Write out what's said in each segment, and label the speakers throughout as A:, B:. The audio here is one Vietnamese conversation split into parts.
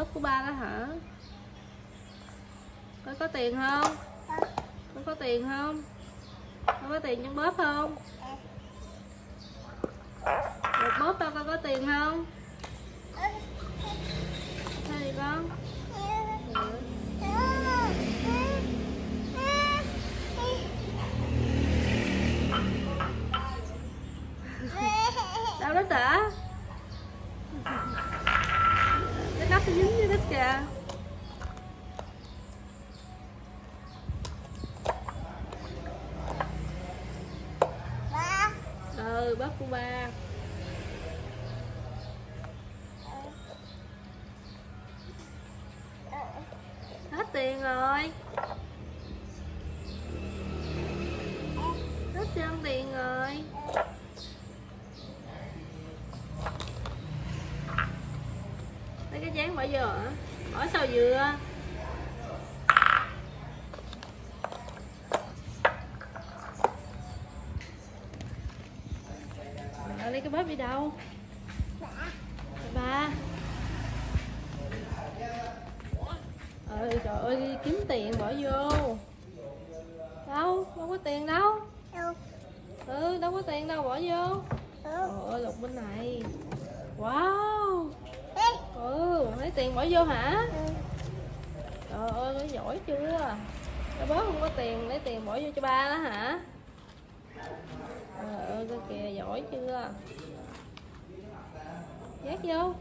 A: bóp của ba đó hả? Có tiền không? Có tiền không? Có tiền trong bóp không? Một bóp ba con có tiền không? Sao vậy con? Đau đất hả? Cái nắp nó dính với đất kìa. Bóp của ba. Hết tiền rồi. Hết trơn tiền rồi. Lấy cái chén bỏ vô hả? Bỏ sao dừa. Lấy cái bóp đi đâu? Ba. Trời ơi, kiếm tiền bỏ vô. Đâu có tiền đâu. Đâu có tiền đâu, bỏ vô. Trời ơi, lục bên này. Wow. Bạn lấy tiền bỏ vô hả? Trời ơi, nó giỏi chưa? Cái bóp không có tiền, lấy tiền bỏ vô cho ba đó hả? Trời ơi, coi kìa, giỏi chưa? Nhét vô.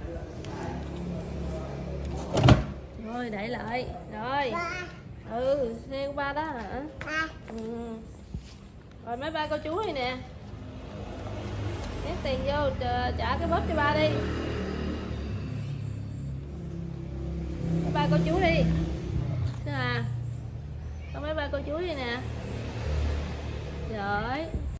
A: Rồi, đậy lại. Rồi. Xe của ba đó hả? Rồi mấy ba cô chú đây nè. Nhét tiền vô, trả cái bóp cho ba đi. Mấy ba cô chú đi. Thế à? Có mấy ba cô chú đây nè. Rồi.